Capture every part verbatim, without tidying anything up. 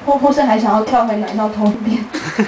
或或是还想要跳回南校偷一遍。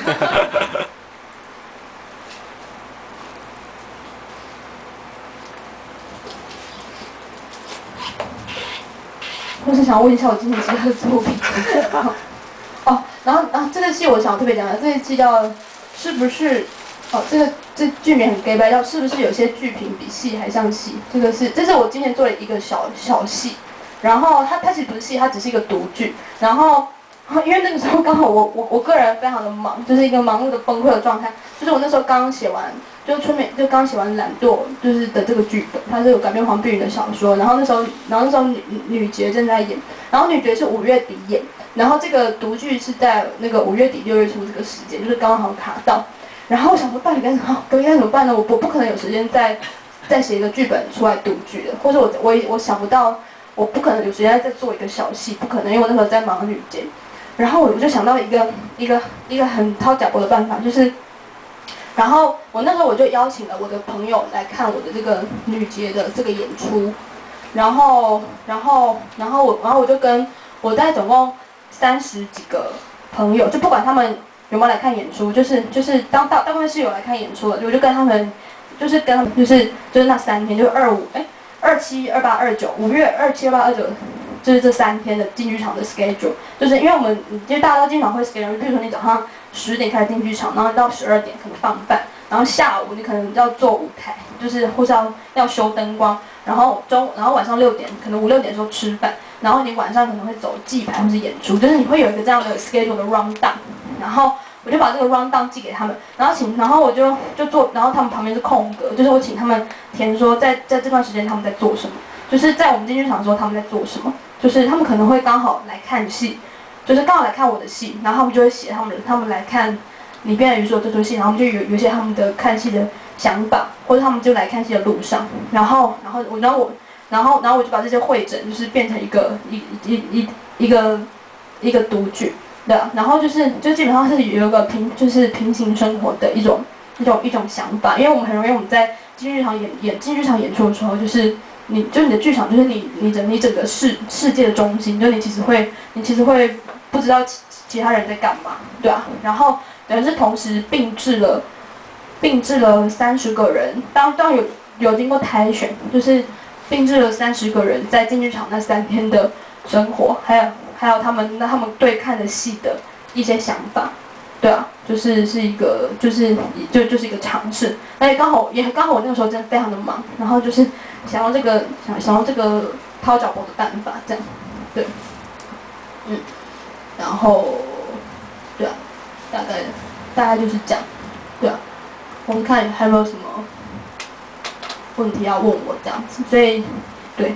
或是想问一下我今年其他的作品。哦，然后啊，这个戏我想特别讲的，这个戏叫是不是？哦，这个这剧名很 gay 白，叫是不是有些剧评比戏还像戏？这个是这是我今年做的一个小小戏，然后它它其实不是戏，它只是一个独剧，然后。因为那个时候刚好我我我个人非常的忙，就是一个忙碌的崩溃的状态。就是我那时候刚刚写完，就春美就刚写完《懒惰》就是的这个剧本，它是有改编黄碧云的小说。然后那时候，然后那时候女女杰正在演，然后女杰是五月底演，然后这个独剧是在那个五月底六月初这个时间，就是刚好卡到。然后我想说，到底该怎么，该该怎么办呢？我我不可能有时间再再写一个剧本出来独剧的，或者我我我想不到，我不可能有时间再做一个小戏，不可能，因为我那时候在忙女杰。然后我就想到一个一个一个很掏假脖的办法，就是，然后我那时候我就邀请了我的朋友来看我的这个女杰的这个演出，然后然后然后我然后我就跟我大概总共三十几个朋友，就不管他们有没有来看演出，就是就是当大大部分是有来看演出的，我就跟他们就是跟他们就是就是那三天，就是二五哎二七二八二九五月二七二八二九。就是这三天的进剧场的 schedule， 就是因为我们，因为大家都经常会 schedule， 比如说你早上十点开始进剧场，然后到十二点可能放饭，然后下午你可能要做舞台，就是或是要要修灯光，然后中，然后晚上六点可能五六点的时候吃饭，然后你晚上可能会走祭排或是演出，就是你会有一个这样的 schedule 的 round down， 然后我就把这个 round down 寄给他们，然后请，然后我就就做，然后他们旁边是空格，就是我请他们填说在在这段时间他们在做什么，就是在我们进剧场的时候他们在做什么。就是他们可能会刚好来看戏，就是刚好来看我的戏，然后他们就会写他们他们来看李边的余说这出戏，然后就有有一些他们的看戏的想法，或者他们就来看戏的路上，然后然后我然后我然后然后我就把这些汇整，就是变成一个一一一一个一个独剧，对啊，然后就是就基本上是有一个平就是平行生活的一种一种一种想法，因为我们很容易我们在京剧场演演京剧场演出的时候，就是你就是你的剧场就是你你整你整个世世界的中心，就你其实会你其实会不知道其其他人在干嘛，对啊，然后等于是同时并置了并置了三十个人，当当有有经过筛选，就是并置了三十个人在京剧场那三天的生活，还有还有他们那他们对看的戏的一些想法。对啊，就是是一个，就是就就是一个尝试，而且刚好也刚好我那个时候真的非常的忙，然后就是想要这个想想要这个掏脚脖的办法，这样，对，嗯，然后，对啊，大概大概就是这样，对啊，我们看还有没有什么问题要问我这样子，所以对，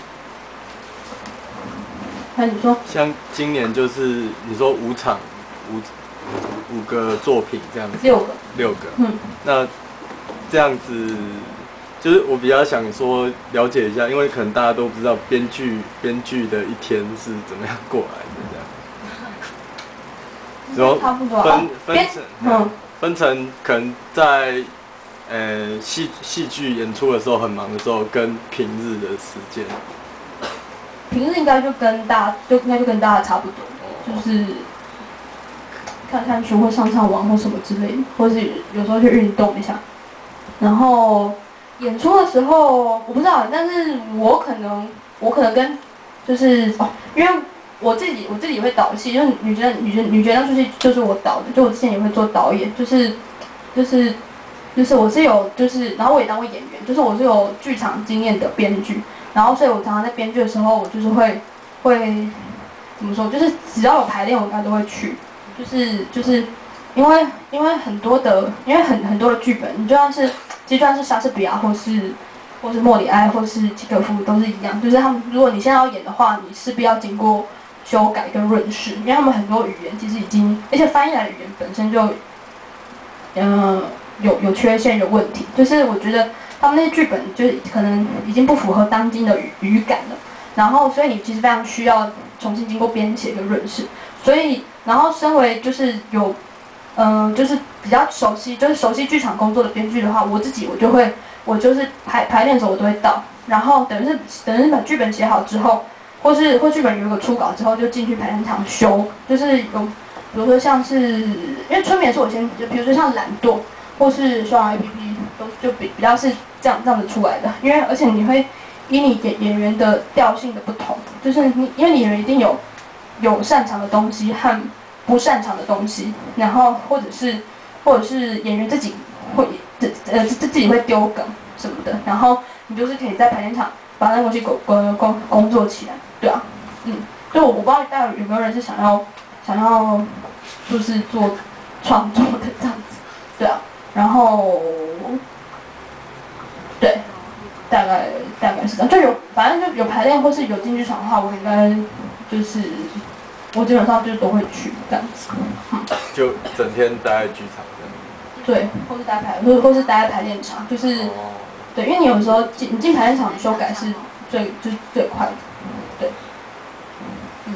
那你说， 像今年就是你说五场五。五个作品这样子， 六个， 六个， 嗯， 那这样子，就是我比较想说了解一下，因为可能大家都不知道编剧编剧的一天是怎么样过来的，这样，然后差不多分分成， 嗯， 分成可能在呃戏戏剧演出的时候很忙的时候，跟平日的时间， 平日应该就跟大就应该就跟大家差不多，就是看看书或上上网或什么之类的，或是有时候去运动一下。然后演出的时候我不知道，但是我可能我可能跟就是哦，因为我自己我自己也会导戏，就是女角女角女角那出戏就是我导的，就我之前也会做导演，就是就是就是我是有就是，然后我也当过演员，就是我是有剧场经验的编剧，然后所以我常常在编剧的时候，我就是会会怎么说，就是只要有排练，我应该都会去。就是就是因为因为很多的，因为很很多的剧本，你就算是其实就算是莎士比亚或是或是莫里埃或是契诃夫都是一样，就是他们如果你现在要演的话，你势必要经过修改跟润饰，因为他们很多语言其实已经，而且翻译来的语言本身就嗯、呃、有有缺陷有问题，就是我觉得他们那些剧本就是可能已经不符合当今的语语感了，然后所以你其实非常需要重新经过编写跟润饰，所以。然后，身为就是有，嗯、呃，就是比较熟悉，就是熟悉剧场工作的编剧的话，我自己我就会，我就是排排练的时候我都会到，然后等于是等于是把剧本写好之后， 或是或剧本有一个初稿之后就进去排练场修，就是有，比如说像是因为春眠是我先，就比如说像懒惰或是双 A P P 都就比比较是这样这样子出来的，因为而且你会以你演演员的调性的不同，就是你因为你演员一定有有擅长的东西和不擅长的东西，然后或者是或者是演员自己会自呃自自己会丢梗什么的，然后你就是可以在排练场把那东西工工工工作起来，对啊，嗯，就我不知道大家有没有人是想要想要就是做创作的这样子，对啊，然后对，大概大概是这样，就有反正就有排练或是有进剧场的话，我应该就是我基本上就都会去这样子，嗯， 就整天待在剧场这样。 对，或是待排，或或是待在排练场，就是。 哦对，因为你有时候进你进排练场修改是最就是最快的，对，嗯，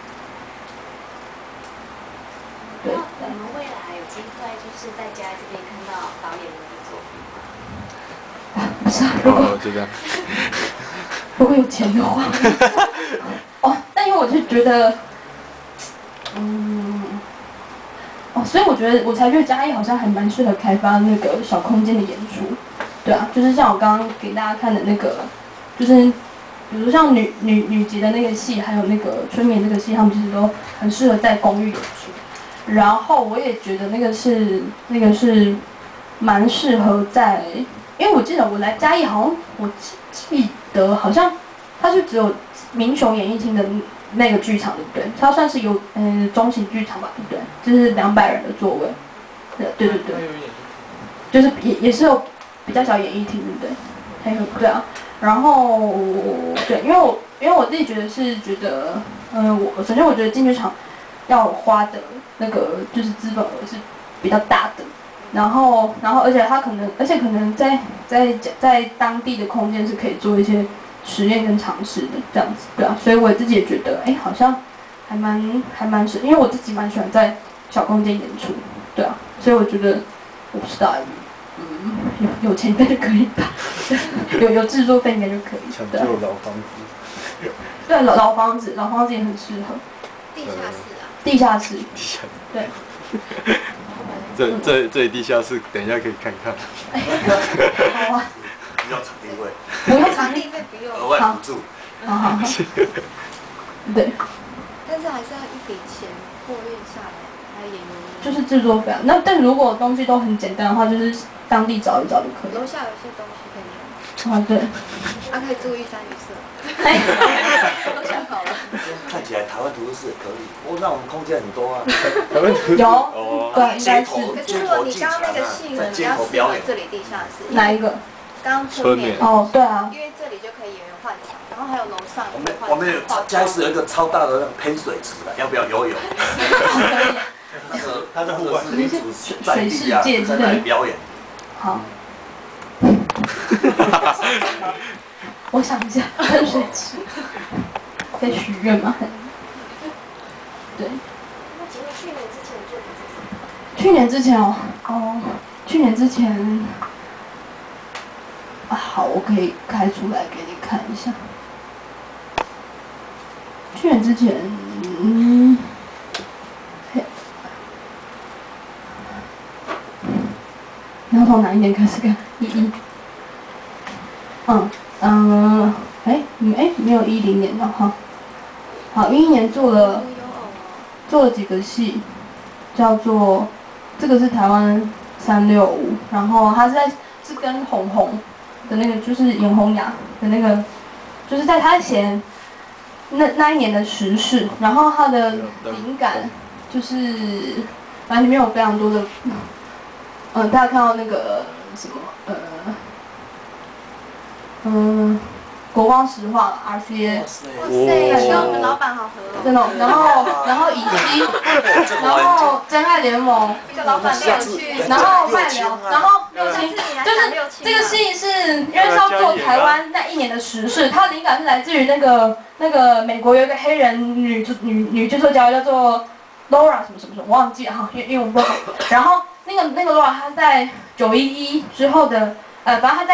对。 那你们未来有机会就是在家这边看到导演们的作品吗？ 啊，不是啊，如果、 哦、就这样， 如果有钱的话，哦，但因为我就觉得，嗯，哦，所以我觉得我才觉得嘉义好像还蛮适合开发那个小空间的演出。对啊，就是像我刚刚给大家看的那个，就是比如像女女女杰的那个戏，还有那个春眠这个戏，他们其实都很适合在公寓演出。然后我也觉得那个是那个是蛮适合在，因为我记得我来嘉义，好像我记得好像它是只有民雄演艺厅的那个剧场，对不对？它算是有嗯、呃、中型剧场吧，对不对？就是两百人的座位。对对对对，就是也也是有。比较小演艺厅，对不对？还有对啊，然后对，因为我因为我自己觉得是觉得，嗯、呃，我首先我觉得进剧场要花的那个就是资本额是比较大的，然后然后而且它可能而且可能在在在当地的空间是可以做一些实验跟尝试的这样子，对啊，所以我自己也觉得，哎，好像还蛮还蛮是，因为我自己蛮喜欢在小空间演出，对啊，所以我觉得我不知道。嗯，有有钱应该就可以吧，有有制作费应该就可以。 抢救老房子。 对，老老房子，老房子也很适合。 地下室啊。 地下室。 地下室。 对。 这这这里地下室，等一下可以看看。 好啊。 不要场地费。 不用场地费不用。 额外补助。 好好好。对。 但是还是要一笔钱过运下来，还有演员。 就是制作费啊，那但如果东西都很简单的话，就是当地找一找就可以。 楼下有些东西可以用。 啊，对。 啊，可以住一山一舍。都想好了。 看起来台湾图书室可以，哦，那我们空间很多啊。 台湾图有， 哦， 对，应该是。 可是如果你刚刚那个戏呢，你要适合这里地下室。 哪一个？ 刚刚春眠。 哦，对啊。 因为这里就可以演员换场，然后还有楼上。 我们我们有嘉义市有一个超大的那种喷水池的，要不要游泳？ 可以。 那个他的户外是水世界之类表演。 好。我想一下，喷水池，在许愿吗？对。 那请问去年之前的作品是什么？ 去年之前哦，哦，去年之前，啊，好，我可以开出来给你看一下。去年之前，嗯。然后从哪一年开始看？一一，嗯嗯，哎，嗯哎，没有一零年的哈。好，一一年做了做了几个戏，叫做这个是台湾三六五，然后他是在是跟红红的那个就是演红雅的那个，就是在他写那那一年的时事，然后他的灵感就是反正里面有非常多的。嗯，大家看到那个什么，呃，嗯，国光石化 R C A， 哇塞，跟我们老板好合哦。 真的，然后然后乙基，然后真爱联盟， 这个老板没有去， 然后麦聊，然后就是这个戏是因为是要做台湾那一年的时事，它的灵感是来自于那个那个美国有一个黑人女女女剧作家叫做 Laura 什么什么什么，我忘记了哈，因为因为我不好，然后。那个那个 Laura 她在九一一之后的，呃，反正她在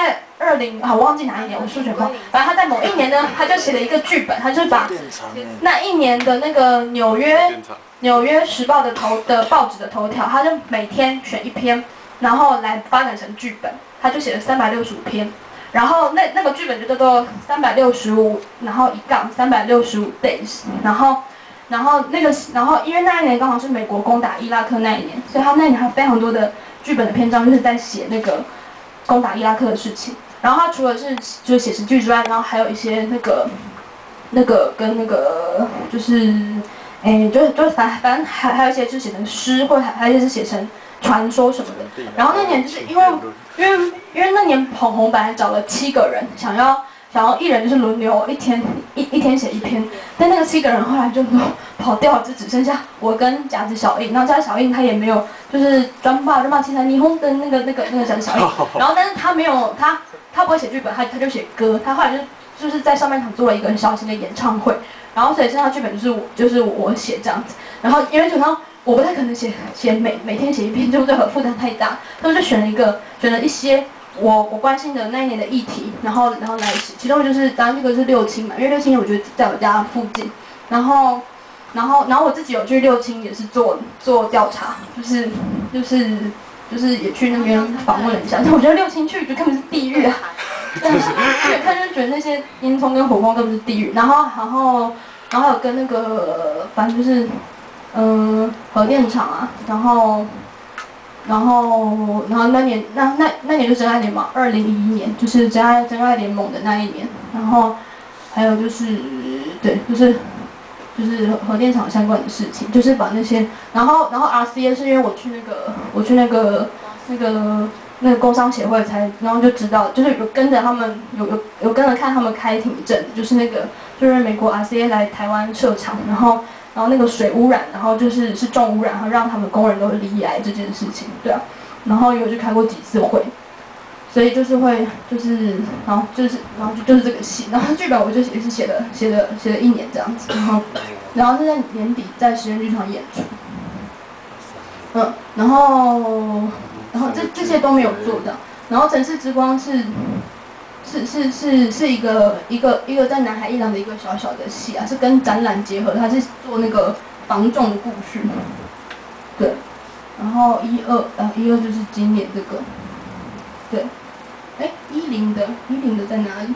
二零啊，我忘记哪一年，我数学不好。反正他在某一年呢，他就写了一个剧本，他就把那一年的那个纽约纽约时报的头的报纸的头条，他就每天选一篇，然后来发展成剧本，他就写了三百六十五篇。然后那那个剧本就叫做三百六十五，然后一杠三百六十五 days， 然后然后那个然后因为那一年刚好是美国攻打伊拉克那一年，所以他那一年还有非常多的剧本的篇章就是在写那个攻打伊拉克的事情。然后他除了是就是写实剧之外，然后还有一些那个那个跟那个就是哎就就反反正还还有一些就是写成诗，或者还还有一些是写成传说什么的。然后那年就是因为因为因为那年捧红本来找了七个人，想要想要一人就是轮流一天一一天写一篇，但那个七个人后来就都跑掉了，就只剩下我跟甲子小印。然后甲子小印他也没有就是专霸专霸青山霓虹的那个那个那个甲子小印，然后但是他没有他他不会写剧本，他他就写歌，他后来就就是在上半场做了一个很小型的演唱会，然后所以剩下剧本就是我就是我写这样子。然后因为就像我不太可能写写每每天写一篇，就对我负担太大，所以我就选了一个选了一些我我关心的那一年的议题，然后然后来写。其中就是当然这个是六轻嘛，因为六轻我觉得在我家附近，然后然后然后我自己有去六轻也是做做调查，就是就是就是也去那边访问了一下，但我觉得六轻去就根本是地狱啊，但是远看就觉得那些烟囱跟火光根本是地狱，然后然后然后还有跟那个反正就是。嗯，核电厂啊，然后，然后，然后那年那那那年就真爱联盟，二零一一年就是真爱真爱联盟的那一年，然后还有就是对，就是就是核电厂相关的事情，就是把那些，然后然后 R C A 是因为我去那个我去那个那个那个工商协会才，然后就知道，就是有跟着他们有有有跟着看他们开庭证，就是那个就是美国 R C A 来台湾设厂，然后。然后那个水污染，然后就是是重污染，然后让他们工人都罹癌这件事情，对啊。然后有去开过几次会，所以就是会就是然后就是然后就就是这个戏，然后剧本我就也是写了写了写了一年这样子，然后然后是在年底在实验剧场演出，嗯，然后然后这这些都没有做的，然后城市之光是。是是是是一个一个一个在南海伊朗的一个小小的戏啊，是跟展览结合，它是做那个防重的故事，对，然后一二呃一二就是今年这个，对，哎一零的一零的在哪里？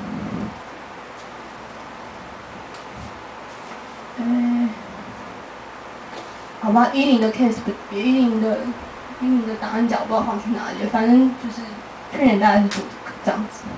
哎，好吧，一零的 case 不别一零的一零的档案夹不知道放去哪里，反正就是去年大概是做这个这样子。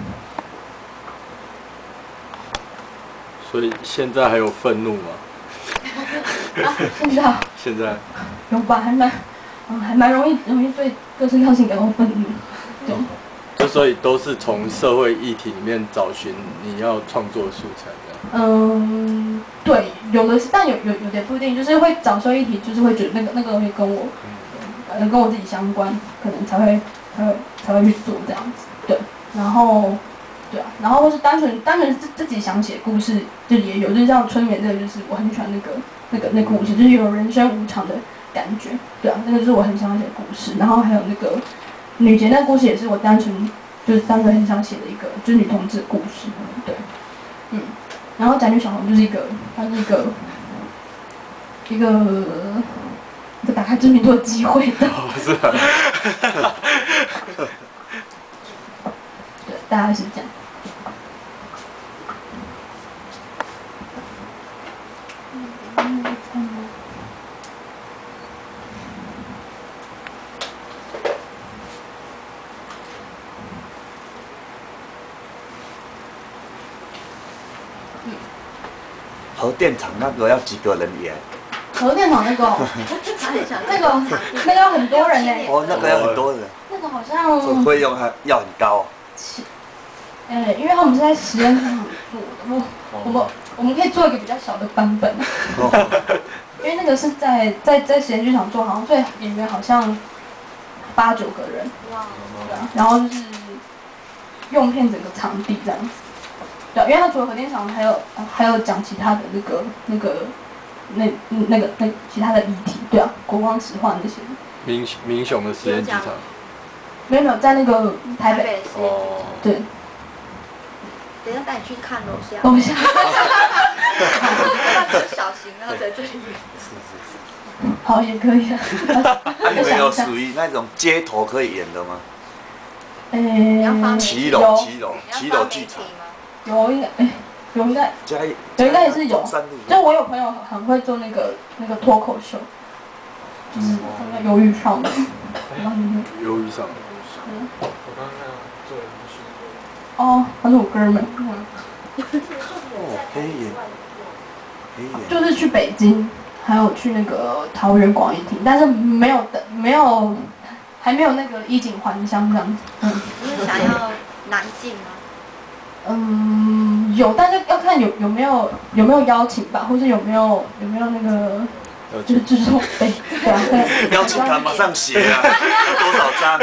所以现在还有愤怒吗？ 啊，现在现在有吧，还蛮，嗯，还蛮容易容易对各式各性感到愤怒，对。 就所以都是从社会议题里面找寻你要创作的素材这样。 嗯，对，有的是，但有有有点不一定，就是会找社会议题，就是会觉得那个那个东西跟我，可能跟我自己相关，可能才会才会才会去做这样子，对，然后。对啊，然后或是单纯单纯自自己想写故事，就也有，就是像春眠这个，就是我很喜欢那个那个那个故事，就是有人生无常的感觉。对啊，那个就是我很想写的故事。然后还有那个女杰那个故事，也是我单纯就是单纯很想写的一个，就是女同志的故事。对，嗯，然后宅女小红就是一个，它是一个一个一个打开知名度的机会的。 哦，是啊。 对，大概是这样。 核电厂那个要几个人演？ 核电厂那个、哦，那个那个要很多人呢。 哦，那个要很多人。 那个好像。 这费用还要很高、哦。 哎，因为他们是在实验室做的，我我们我们可以做一个比较小的版本。哦、因为那个是在在在实验剧场做，好像所以演员好像八九个人。哇。对啊，然后就是用遍整个场地这样子。对，因为他除了核电厂，还有还有讲其他的那个那个那那个那其他的议题，对啊，国光石化那些。 民民雄的实验剧场。 没有没有，在那个台北。 哦。 对。 等一下带你去看楼下。 楼下。 那是小型，然后在这里。 是是是。 好，也可以啊。 啊，你们有属于那种街头可以演的吗？ 诶， 骑楼，骑楼，骑楼剧场。 有应该，哎，有应该， 嘉义， 有应该也是有。 山路。 就我有朋友很会做那个那个脱口秀，就是那个鱿鱼上的。 鱿鱼上。 我刚刚做了哦，他是我哥们。 哦，黑眼，黑眼。 就是去北京，还有去那个桃园广义厅，但是没有的，没有，还没有那个衣锦还乡这样子。嗯。 你是想要南进吗？ 嗯，有，但是要看有有没有有没有邀请吧，或是有没有有没有那个。就是制作费，对啊，对。 邀请函马上写啊，多少张？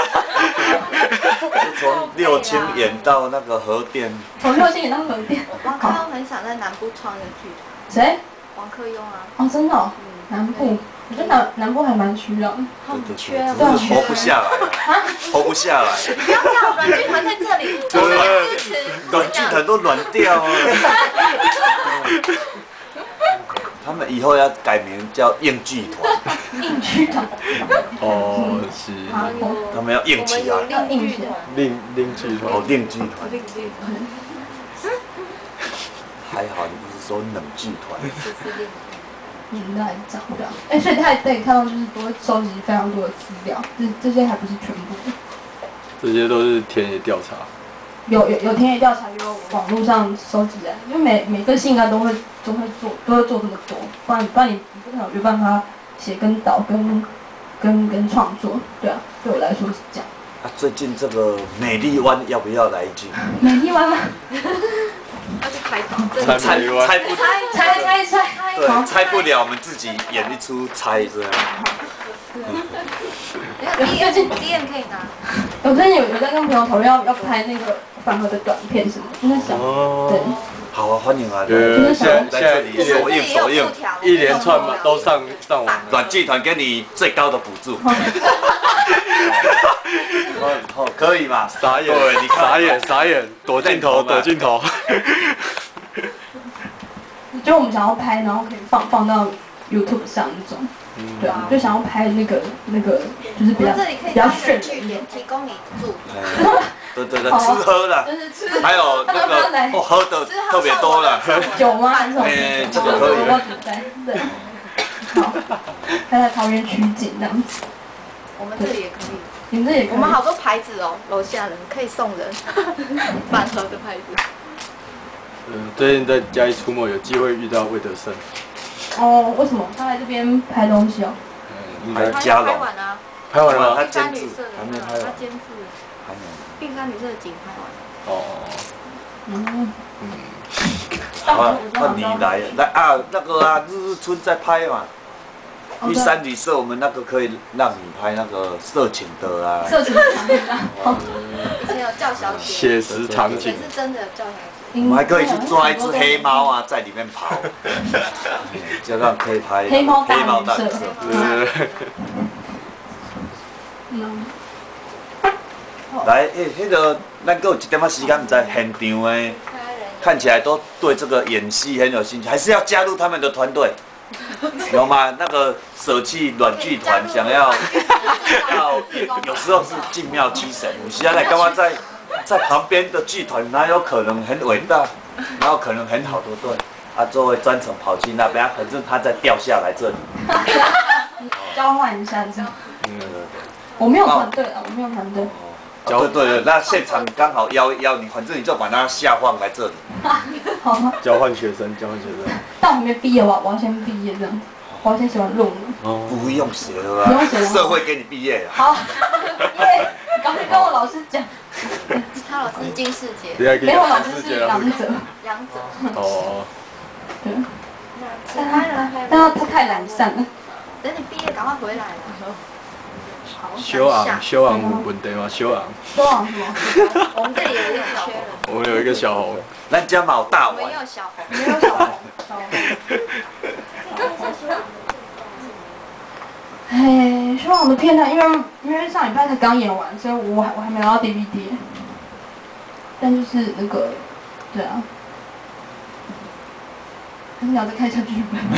就从六轻演到那个核电。 从六轻演到核电。 王克庸很想在南部创一个剧团。 谁？ 王克庸啊。 哦，真的、哦。南部，我觉得南南部还蛮需要的。 他们缺啊， 活不下来啊，活不下来。 你不要这样，软剧团在这里，我们支持。 软剧团都软掉啊。他们以后要改名叫硬剧团。 硬剧团。 哦，是。 他们要硬起来。 硬剧团。 另另剧团。 哦，另剧团。 另剧团。 还好你不是说冷剧团。 嗯，那还讲不了。哎，所以他也可以看到，就是都会收集非常多的资料，这这些还不是全部。 这些都是田野调查。 有有有田野调查，有网络上收集的，因为每每个系应该都会都会做都会做这么多，不然不然你你不可能有办法写跟导跟跟跟创作，对啊，对我来说是这样。 啊，最近这个美丽湾要不要来一句？ 美丽湾吗？ 要去开房， 猜猜不猜猜猜猜， 对，猜不了，我们自己演一出猜这样。 D N D N 可以拿。 我最近有有在跟朋友讨论要要拍那个反核的短片什么，就在想，对。 好啊，欢迎啊！ 对，现在现在一首应首应， 一连串嘛都上上网。 软剧团给你最高的补助。哦，可以嘛？ 傻眼，你傻眼傻眼，躲镜头躲镜头。 就我们想要拍，然后可以放放到 YouTube 上那种，对啊，就想要拍那个那个，就是比较比较炫的据点，提供你住。 对对对，吃喝的，还有那个哦，喝的特别多了。 酒吗？还是什么？ 哎，这个可以。 对。好，开在桃园取景这样子。 我们这里也可以。 你们这也可以。 我们好多牌子哦，楼下人可以送人，反核的牌子。 嗯，最近在嘉义出没，有机会遇到魏德胜。 哦，为什么？他来这边拍东西哦。 嗯， 拍嘉龙。 拍完啊。 拍完了吗？ 他监制， 还没拍完。他监制。还没。碧山旅社的景拍完。哦。嗯。 嗯。好啊，换你来来啊，那个啊，日日春在拍嘛。玉山旅社，我们那个可以让你拍那个色情的啊。 色情的场景啊。 以前有叫小姐。 写实场景。 是真的有叫小姐。 我们还可以去抓一只黑猫啊，在里面跑。这样可以拍黑猫黑猫大旅社。 嗯。 来，诶，迄个咱还有一点仔时间，唔知现场诶，看起来都对这个演戏很有兴趣，还是要加入他们的团队，有吗？那个舍弃软剧团，想要要有时候是进庙七神，有时来干嘛在在旁边的剧团，哪有可能很伟大，哪有可能很好的队？啊，作为专程跑去那边，反正他再掉下来这里， 交换一下这样。 嗯，对对对。 我没有团队啊，我没有团队。 对对对，那现场刚好邀邀你，反正你就把它下放来这里。 好。 交换学生，交换学生。 但我还没毕业，我我要先毕业这样。我要先写完论文。 哦。不用写了吧？ 不用写了。 社会给你毕业了。 好。耶！赶快跟我老师讲。 他老师是金世杰。 没有，老师是杨哲。 杨哲。 哦。 对。但他但他他太懒散了。 等你毕业，赶快回来了。 修昂，修昂有问题吗？修昂。 修昂什么？ 我们这里有一点缺人。 我们有一个小红。 咱家嘛有大碗。 没有小红。 没有小红。小红。哎，修昂的片段，因为因为上礼拜才刚演完，所以我还我还没拿到 D V D。但就是那个对啊。你要再看一下剧本。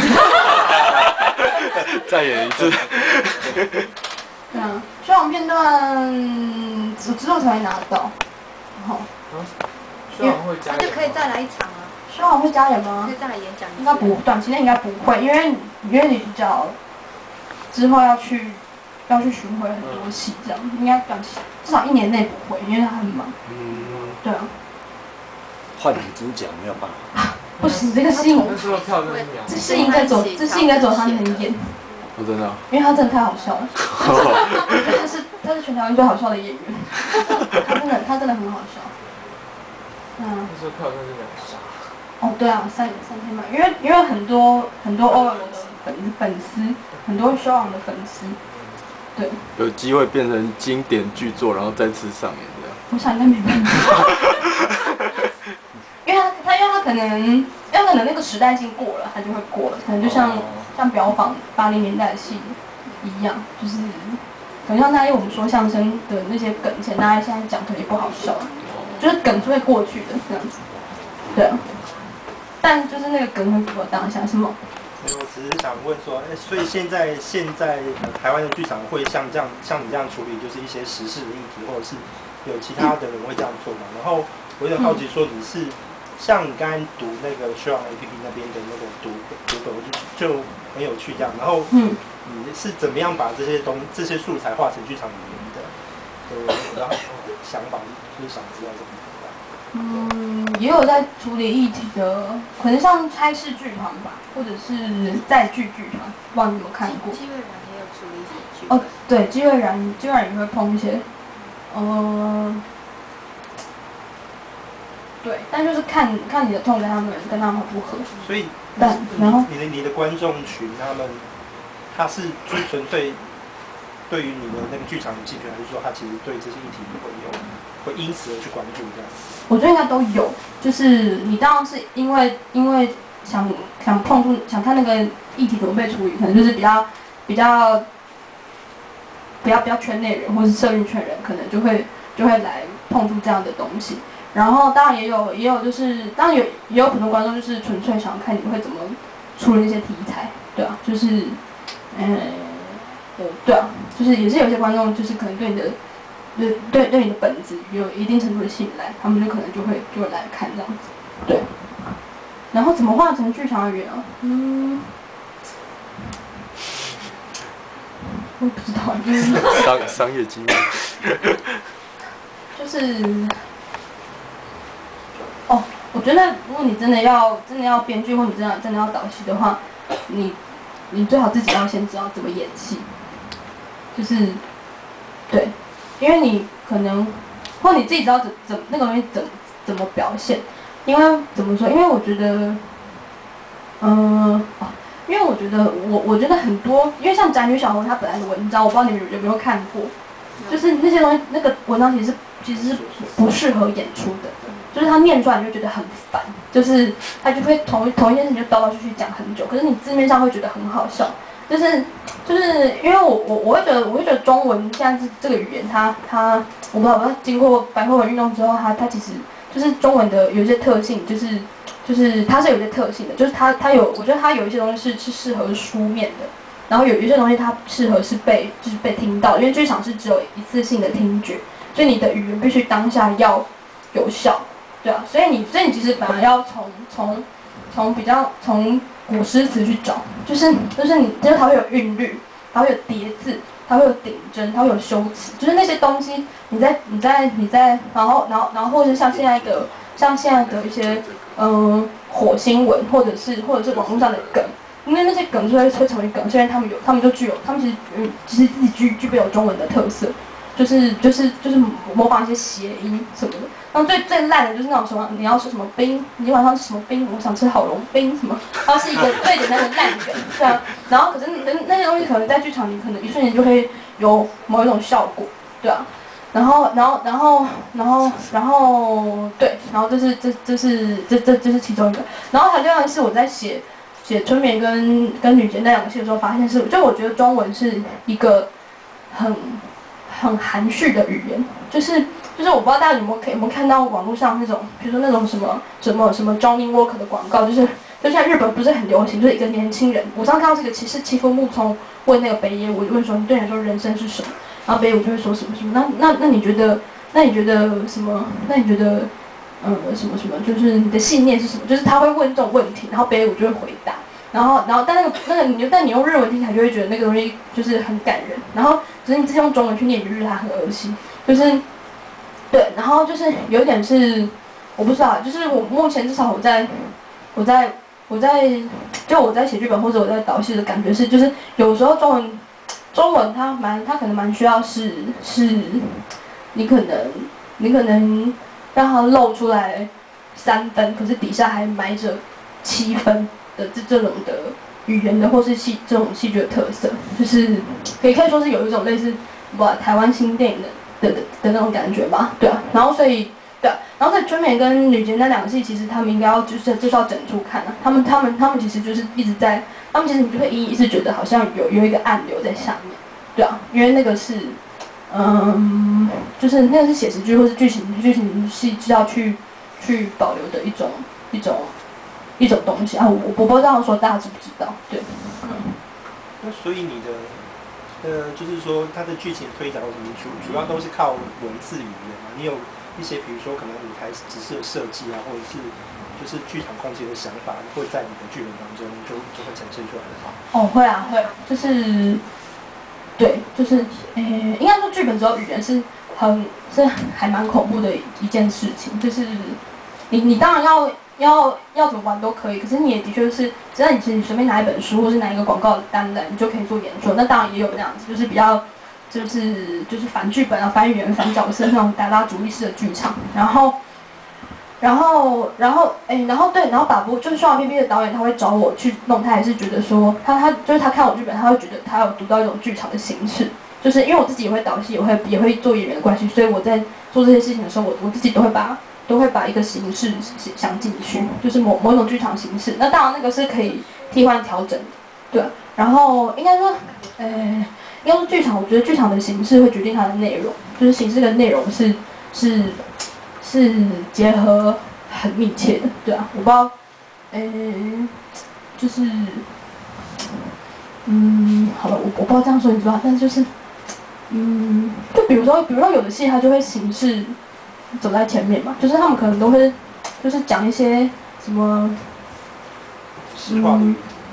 再演一次。 对啊，宣传片段之之后才会拿到，然后。 宣传会加那就可以再来一场啊。 宣传会加演吗？ 可以再来演讲。 应该不，短期内应该不会，因为因为你比较之后要去要去巡回很多戏，这样应该短期至少一年内不会，因为他很忙。嗯。对啊。 换女主角没有办法。 不行，这个戏，这戏应该走，这戏应该走他能演。 我真的。 因为他真的太好笑了。我觉得他是他是全台湾最好笑的演员。他真的他真的很好笑。嗯。 那时候票真是两杀。 哦，对啊，三三天嘛，因为因为很多很多欧尔的粉粉丝，很多show on的粉丝，对。 有机会变成经典巨作，然后再次上演这样。 我想应该没办法。因为他他因为他可能，因为可能那个时代性过了，他就会过了，可能就像、哦、像表坊八零年代的戏一样，就是可能像大家我们说相声的那些梗，前大家现在讲可能也不好笑，就是梗是会过去的这样子，对啊。但就是那个梗会符合当下，什么？ 我只是想问说，哎，所以现在现在、呃、台湾的剧场会像这样像你这样处理，就是一些时事的议题，或者是有其他的人会这样做吗？然后我有点好奇说，你是。像你刚才读那个 Show A P P 那边的那个读读本，我就就很有趣这样。然后，嗯，你是怎么样把这些东这些素材化成剧场语言的？呃，然后想法就是想知道这个。 嗯，也有在处理议题的，可能像差事剧团吧，或者是在剧剧团，不知道你有没有看过？ 基蔚然也有处理一些剧本。 哦，对，基蔚然，基蔚然也会碰一些，呃。对，但就是看看你的痛跟他们跟他们不合。 所以， 但然后你的你的观众群，他们他是纯纯粹对于你的那个剧场有兴趣，还是说他其实对这些议题会有会因此而去关注这样？ 我觉得应该都有，就是你当然是因为因为想想碰触想看那个议题怎么被处理，可能就是比较比较比较比较圈内人或是社运圈人，可能就会就会来碰触这样的东西。然后当然也有也有就是当然有也有很多观众就是纯粹想看你会怎么处理那些题材，对啊，就是，嗯，对啊，就是也是有些观众就是可能对你的对对对你的本子有一定程度的信赖，他们就可能就会就会来看这样子，对。然后怎么画成剧场语言啊？嗯，我也不知道，就是商商业机密， 就是。哦，我觉得如果你真的要真的要编剧，或你真的真的要导戏的话，你你最好自己要先知道怎么演戏，就是对，因为你可能或你自己知道怎怎那个东西怎怎么表现，因为怎么说？因为我觉得，嗯、呃、哦，因为我觉得我我觉得很多，因为像宅女小红她本来的文章，我不知道你们有没有看过，就是那些东西那个文章其实其实是不适合演出的。就是他念出来你就觉得很烦，就是他就会同同一件事情就叨叨去去讲很久，可是你字面上会觉得很好笑，就是就是因为我我我会觉得我会觉得中文现在是这个语言它它我不知道，我不知道经过白话文运动之后，它它其实就是中文的有一些特性，就是就是它是有一些特性的，就是它它有我觉得它有一些东西是是适合书面的，然后有一些东西它适合是被就是被听到，因为剧场是只有一次性的听觉，所以你的语言必须当下要有效。对啊，所以你所以你其实本来要从从从比较从古诗词去找，就是就是你就是它会有韵律，它会有叠字，它会有顶针，它会有修辞，就是那些东西你在你在你在然后然后然后或者是像现在的像现在的一些嗯、呃、火星文或者是或者是网络上的梗，因为那些梗就会会成为梗，虽然他们有他们就具有他们其实嗯其实自己具具备有中文的特色。就是就是就是模仿一些谐音什么的，然后最最烂的就是那种什么你要吃什么冰，你晚上吃什么冰，我想吃郝龙冰什么，它是一个最简单的烂梗，对啊。然后可是那那些东西可能在剧场里可能一瞬间就会有某一种效果，对啊。然后然后然后然后然后对，然后这是这这是这这这是其中一个。然后还有另外是我在写写春眠跟跟女杰那两个戏的时候发现是，就我觉得中文是一个很。很含蓄的语言，就是就是我不知道大家有没有有没有看到网络上那种，比如说那种什么什么什么 Johnny Walker 的广告，就是就像日本不是很流行，就是一个年轻人，我上次看到这个其实欺负木聪问那个北野武，我就问说你对你来说人生是什么？然后北野武就会说什么什么，那那那你觉得那你觉得什么？那你觉得嗯什么什么？就是你的信念是什么？就是他会问这种问题，然后北野武就会回答。然后，然后，但那个那个你，但你用日文听起来就会觉得那个东西就是很感人。然后，只是你自己用中文去念，你就觉得它很恶心。就是，对，然后就是有一点是，我不知道，就是我目前至少我在，我在，我在，就我在写剧本或者我在导戏的感觉是，就是有时候中文，中文它蛮，它可能蛮需要是是，你可能你可能让它露出来三分，可是底下还埋着七分。的这这种的语言的或是戏这种戏剧的特色，就是可以可以说是有一种类似哇台湾新电影的的的的那种感觉吧，对啊，然后所以对啊，然后在春美跟女杰那两个戏，其实他们应该要就是就是要整出看啊，他们他们他们其实就是一直在，他们其实你就会隐隐是觉得好像有有一个暗流在下面，对啊，因为那个是嗯，就是那个是写实剧或是剧情剧情戏是要去去保留的一种一种。一种东西啊，我我不知道说大家知不知道，对。嗯。 那所以你的，呃，就是说它的剧情推导什么主主要都是靠文字语言嘛？你有一些比如说可能舞台只是设计啊，或者是就是剧场空间的想法，会在你的剧本当中就就会呈现出来的话。 哦，会啊会，就是对，就是诶、欸，应该说剧本只有语言是很是还蛮恐怖的一件事情，就是你你当然要。要要怎么玩都可以，可是你也的确是，只要你其实你随便拿一本书或是拿一个广告单来，你就可以做演说。那当然也有那样子，就是比较，就是就是反剧本啊、反语言、反角色那种达达主义式的剧场。然后，然后，然后，哎，然后对，然后把不就是《双眼 P P》的导演他会找我去弄，他也是觉得说，他他就是他看我剧本，他会觉得他有读到一种剧场的形式，就是因为我自己也会导戏，也会也会做演员的关系，所以我在做这些事情的时候，我我自己都会把。都会把一个形式想进去，就是某某种剧场形式。那当然那个是可以替换调整的，对。然后应该说，呃，应该说剧场，我觉得剧场的形式会决定它的内容，就是形式跟内容是是是结合很密切的，对啊。我不知道，呃，就是，嗯，好了，我我不知道这样说你知道，但是就是，嗯，就比如说，比如说有的戏它就会形式。走在前面嘛，就是他们可能都会，就是讲一些什么， 嗯，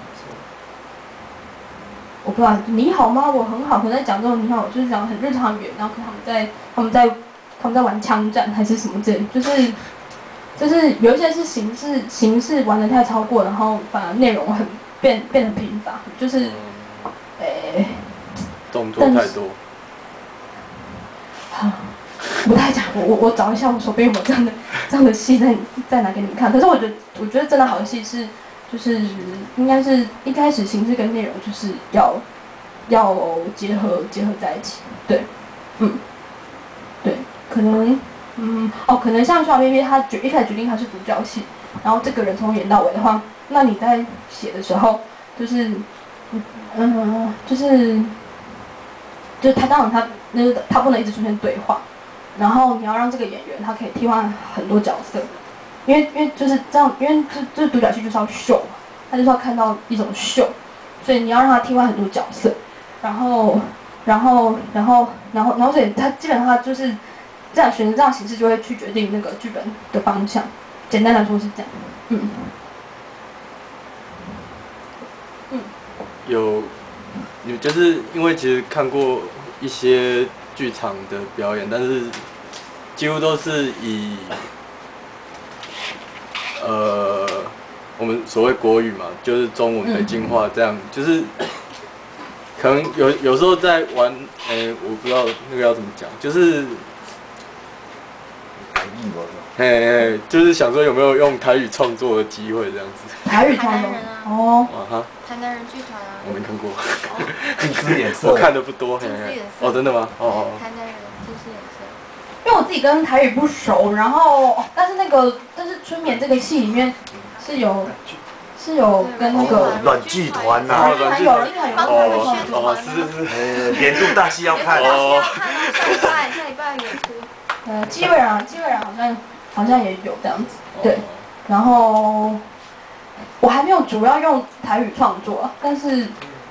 我不知道你好吗？我很好，可能在讲这种你好，就是讲很日常语言，然后他们在他们在他们在玩枪战还是什么之类，就是就是有一些是形式形式玩得太超过，然后反而内容很变变得贫乏，就是，诶， 动作太多。 好。不太讲，我我我找一下我手边有没有这样的这样的戏再再拿给你们看。可是我觉得我觉得真的好的戏是，就是应该是一开始形式跟内容就是要要结合结合在一起。对，嗯，对，可能嗯哦，可能像《双眼 P P》他决一开始决定他是主角戏，然后这个人从头演到尾的话，那你在写的时候就是嗯嗯就是就是他当然他那个他不能一直出现对话。然后你要让这个演员他可以替换很多角色，因为因为就是这样，因为这这独角戏就是要秀嘛，他就是要看到一种秀，所以你要让他替换很多角色，然后然后然后然后然后所以他基本上他就是这样选择这样形式就会去决定那个剧本的方向，简单来说是这样，嗯嗯，有有就是因为其实看过一些。剧场的表演，但是几乎都是以呃我们所谓国语嘛，就是中文北京话这样，嗯、就是可能有有时候在玩，诶、欸，我不知道那个要怎么讲，就是台语吧， 嘿嘿，就是想说有没有用台语创作的机会这样子。 台语创作哦， 啊哈， 台南人剧团啊， 我没看过， 近视眼色， 我看的不多， 近视眼色， 哦，真的吗？哦哦， 台南人近视眼色， 因为我自己跟台语不熟，然后但是那个但是春眠这个戏里面是有是有跟那个软剧团呐， 软剧团有一团有哦哦，是是是， 年度大戏要看哦， 下礼拜下礼拜演出。 呃，基本上基本上好像好像也有这样子，对。然后我还没有主要用台语创作啊，但是。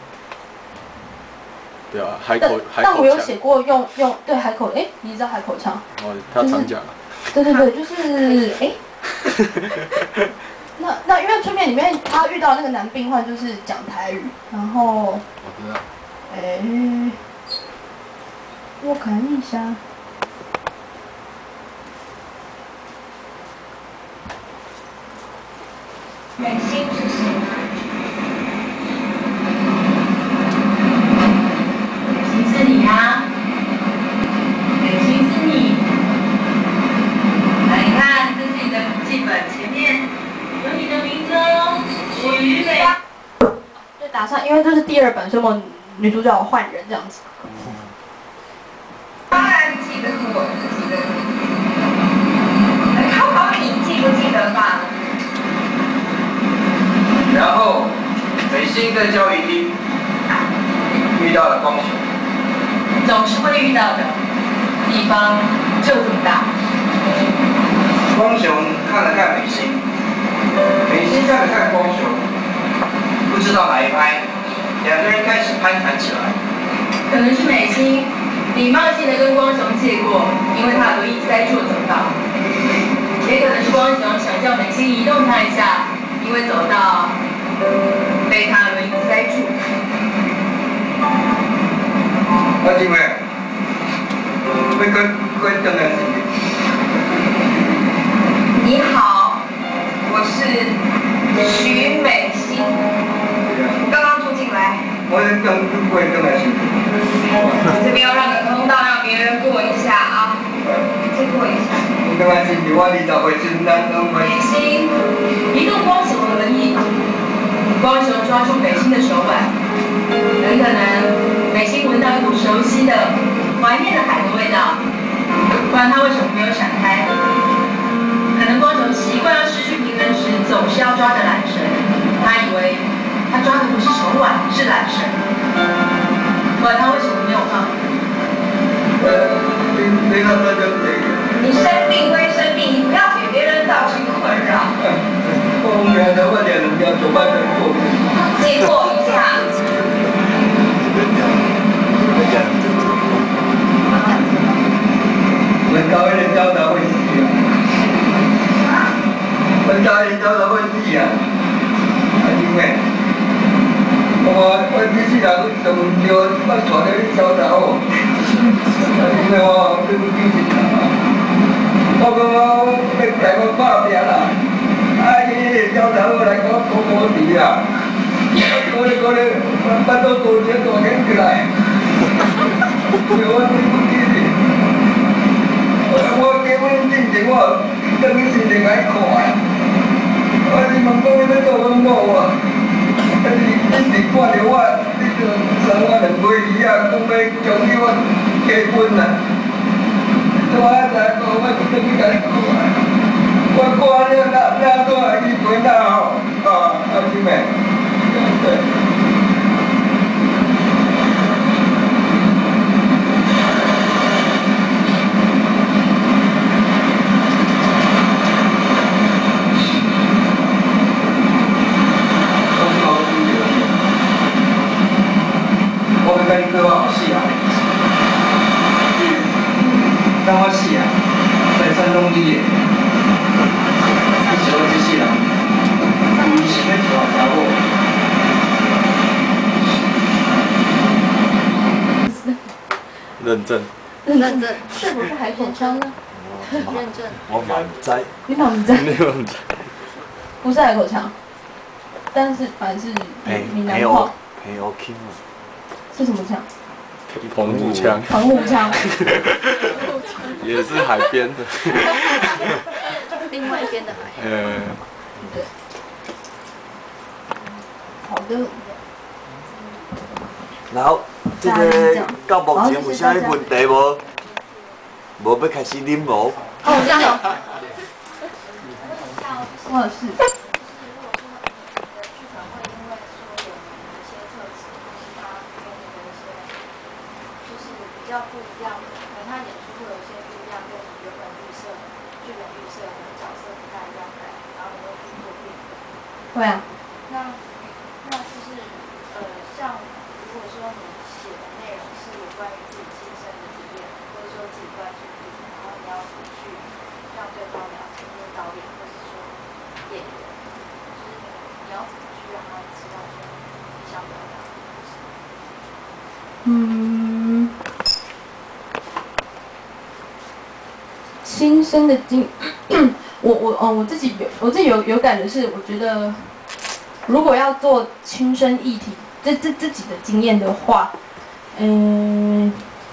对啊，海口海口但我有写过用用对海口，哎，你知道海口腔？ 哦，他常讲。 对对对，就是哎。那那因为春眠里面他遇到那个男病患就是讲台语，然后我知道。 哎，我看一下。 美心是谁？是你啊，美心是你。来，你看，这是你的笔记本，前面有你的名字哦，许美。 对，打上，因为这是第二本，所以我女主角我换人这样子。 当然记得是我自己的名字，来考考你记不记得吧？ 然后，美心在教育厅遇到了光雄。 总是会遇到的，地方就这么大。 光雄看了看美心，美心看了看光雄，不知道哪一拍，两个人开始攀谈起来。 可能是美心礼貌性的跟光雄借过，因为他轮椅塞住走道；也可能是光雄想叫美心移动他一下，因为走道被他轮椅塞住。 阿姊妹，要跟跟邓来。 你好，我是许美心，刚刚住进来。 我是邓过邓来新。 这边要让个通道，让别人过一下啊，先过一下。 邓来新，我二十岁时咱都会。 美心移动光雄的轮椅，光雄抓住美心的手腕，很可能。美心闻到一股熟悉的、怀念的海的味道，不然他为什么没有闪开？可能光雄习惯要失去平衡时总是要抓着缆绳，他以为他抓的不是手腕，是缆绳，不然他为什么没有放？你生病归生病，你不要给别人造成困扰。借过一下。 我教你教导会死啊！我教你教导会死啊！阿姊妹，我我这世人上着我带你教导哦。阿姊妹，我对不起你啊！我讲我要来我打拼啦，啊，你教导我来给我多多钱啊！我咧我咧，我办到多钱多钱起来。我对不起你。我结婚之前，我等于是另外看啊。我是问讲你要做阮某啊，但是你是看着我，你就送我两杯鱼啊，讲要将你我结婚啊。我才讲我是等于甲你看啊。我看了那那怎会去陪他吼？啊，阿姊妹，对。跟你做好戏啊！当我戏啊，在山东毕业，你喜欢这戏啦？你喜欢做家伙？ 认证。 认证。 是不是海口腔呢？ 认证。 我满在。 你满在？ 你满在。 不是海口腔，但是反正是闽南话。 陪我听啊。 是什么腔？ 澎湖腔。 澎湖腔。 也是海边的。 另外一边的海。 嗯。 对。好的。 然后，这个到目前有啥问题无？无要开始啉无？ 哦，这样哦。我也是。 比较不一样的，可能他演出会有一些不一样样跟你原本预设、剧本预设的角色不太一样改，然后你又去做变更？ 会啊。 那那就是呃，像如果说你写的内容是有关于自己亲身的体验，或者说自己关注的，然后你要怎么去让对方了解，就是导演或者说演员，就是你要怎么去让他知道说你想表达的东西？ 嗯，亲身的经，我我哦，我自己有我自己有有感觉是，我觉得如果要做亲身议题，这这自己的经验的话，嗯，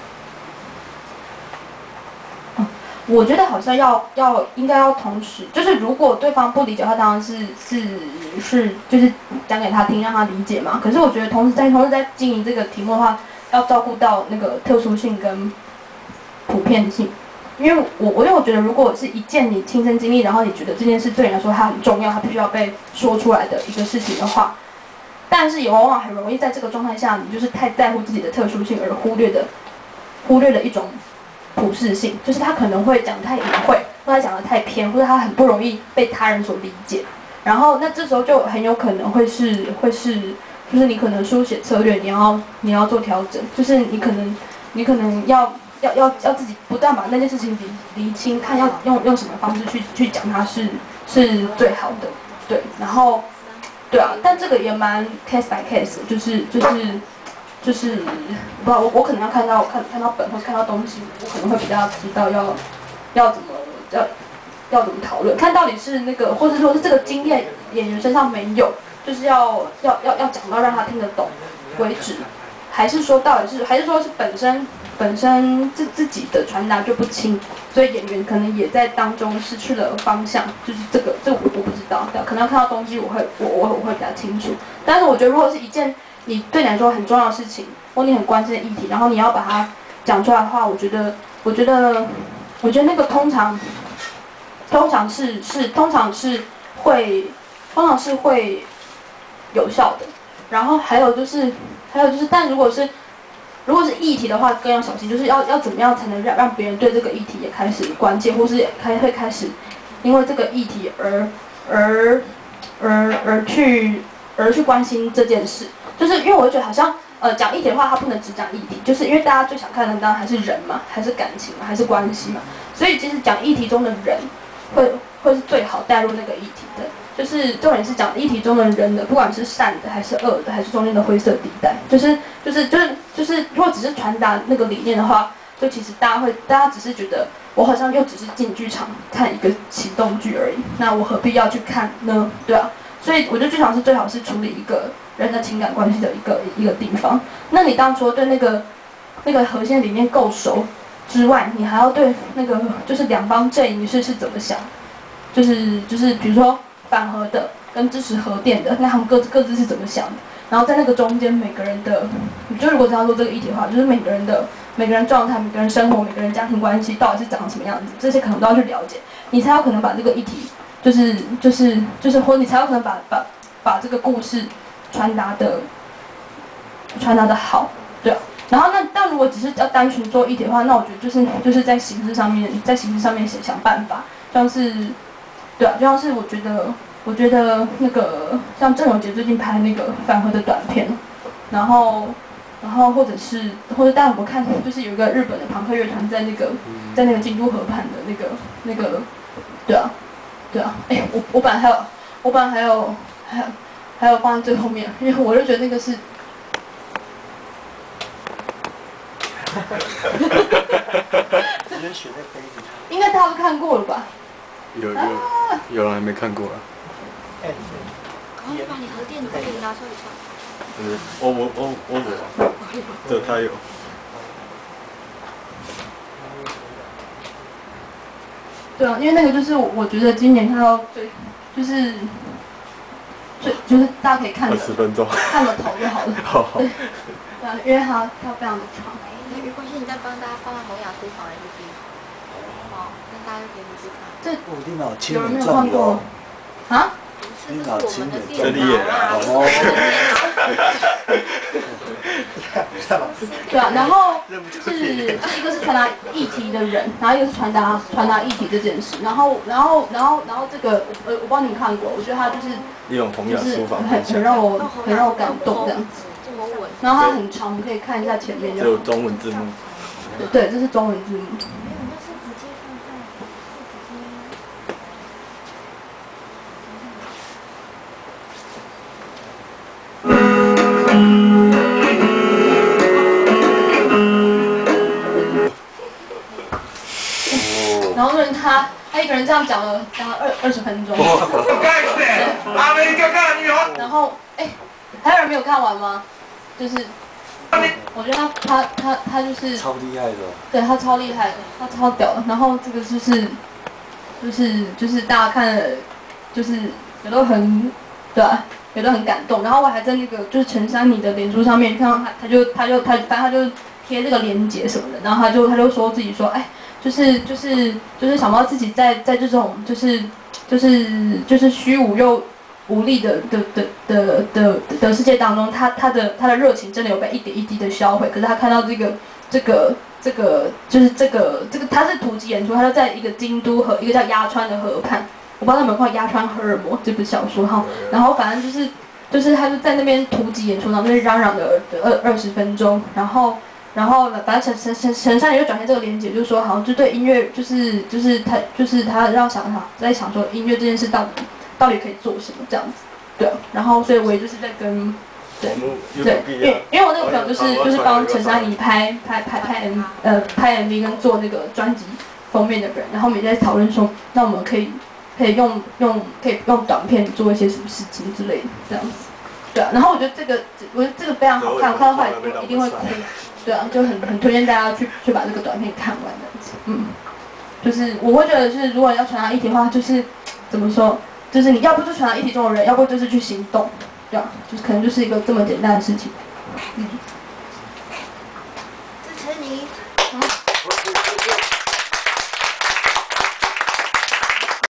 哦，我觉得好像要要应该要同时，就是如果对方不理解的话，当然是是是就是讲给他听，让他理解嘛。可是我觉得同时在同时在经营这个题目的话，要照顾到那个特殊性跟普遍性。因为我我因为我觉得，如果是一件你亲身经历，然后你觉得这件事对你来说它很重要，它必须要被说出来的一个事情的话，但是也往往很容易在这个状态下，你就是太在乎自己的特殊性，而忽略的忽略了一种普世性，就是他可能会讲得太隐晦，或他讲得太偏，或者他很不容易被他人所理解。然后那这时候就很有可能会是会是，就是你可能书写策略你要你要做调整，就是你可能你可能要。要要要自己不断把那件事情理理清，看要用用什么方式去去讲它是是最好的，对，然后对啊，但这个也蛮 case by case， 就是就是就是不知道我我可能要看到看看到本或是看到东西，我可能会比较知道要要怎么要要怎么讨论，看到底是那个，或者说是这个经验演员身上没有，就是要要要要讲到让他听得懂为止，还是说到底是还是说是本身。本身自自己的传达就不清，所以演员可能也在当中失去了方向。就是这个，这个我我不知道，可能要看到东西我会我我我会比较清楚。但是我觉得，如果是一件你对你来说很重要的事情，或你很关心的议题，然后你要把它讲出来的话，我觉得，我觉得，我觉得那个通常，通常是是通常是会，通常是会有效的。然后还有就是，还有就是，但如果是如果是议题的话，更要小心，就是要要怎么样才能让让别人对这个议题也开始关切，或是也开会开始因为这个议题而而而而去而去关心这件事。就是因为我觉得好像呃讲议题的话，它不能只讲议题，就是因为大家最想看的当然还是人嘛，还是感情嘛，还是关系嘛。所以其实讲议题中的人会会是最好带入那个议题的。就是重点是讲议题中的人的，不管是善的还是恶的，还是中间的灰色地带，就是就是就是就是，如果只是传达那个理念的话，就其实大家会，大家只是觉得我好像又只是进剧场看一个启动剧而已，那我何必要去看呢？对啊，所以我觉得剧场是最好是处理一个人的情感关系的一个一个地方。那你当初对那个那个核心理念够熟之外，你还要对那个就是两方阵营是是怎么想，就是就是比如说。反核的跟支持核电的，那他们各自各自是怎么想的？然后在那个中间，每个人的，就如果只要做这个议题的话，就是每个人的每个人状态、每个人生活、每个人家庭关系到底是长什么样子，这些可能都要去了解，你才有可能把这个议题，就是就是就是，或者你才有可能把把把这个故事传达的传达的好，对啊。然后那但如果只是要单纯做议题的话，那我觉得就是就是在形式上面，在形式上面想想办法，像是。对啊，就像是我觉得，我觉得那个像郑有杰最近拍那个反核的短片，然后，然后或者是或者大家有没有看，就是有一个日本的朋克乐团在那个在那个京都河畔的那个那个，对啊，对啊，哎，我我本来还有我本来还有还有还有放在最后面，因为我就觉得那个是。 直接选在杯子。 应该大家都看过了吧？ 有有有人还没看过啊？ 赶快把你核电的给你拿出来一下。 嗯，我我我我我，这他有。 对啊，因为那个就是我觉得今年看到最就是最就是大家可以看的二十分钟， 看了头就好了。 好好。 对，对啊，因为它它非常的长。 那余光先你再帮大家放在洪雅书房的 A P P， 好，那大家就可以去看。这我电脑清有人没有点看过啊？ 不是，这是我们的这电脑啊， 哦我们的电脑。 对啊，然后是一个是传达议题的人，然后一个是传达传达议题这件事，然后然后然后然后这个呃我不知道你们看过，我觉得他就是一种弘扬书法很很让我很让我感动这样子。然后它很长，我们可以看一下前面。 只有中文字幕。 对，这是中文字幕。然后呢，他他一个人这样讲了讲了二二十分钟。然后哎，还有人没有看完吗？就是，我觉得他他他他就是超厉害的。 对他超厉害的，他超屌的。然后这个就是就是就是大家看了，就是也都很对啊，也都很感动。然后我还在那个就是陈珊妮的脸书上面看到他，他就他就他反正他就贴这个链接什么的，然后他就他就说自己说哎。就是就是就是想到自己在在这种就是就是就是虚无又无力的的的的的的世界当中，他他的他的热情真的有被一点一滴的销毁。可是他看到这个这个这个就是这个这个他是突击演出，他就在一个京都河一个叫鸭川的河畔，我不知道有没有看过《鸭川荷尔蒙》这部小说哈。然后反正就是就是他就在那边突击演出，然后那边嚷嚷的二二十分钟，然后。然后反正陈陈陈陈珊妮就转贴这个链接，就说好像就对音乐，就是就是他就是他让想想在想说音乐这件事到底到底可以做什么这样子，对。然后所以我也就是在跟对对，因为因为我那个朋友就是就是帮陈珊妮拍拍拍拍 M 呃拍 M V 跟做那个专辑封面的人，然后我们也在讨论说，那我们可以可以用用可以用短片做一些什么事情之类的这样子，对啊。然后我觉得这个我觉得这个非常好看，我看到后来一定会哭。对啊，就很很推荐大家去去把这个短片看完这样子，嗯，就是我会觉得是，如果要传达议题的话，就是怎么说，就是你要不就传达议题中的人，要不就是去行动，对啊，就是可能就是一个这么简单的事情，嗯。 支持你。 嗯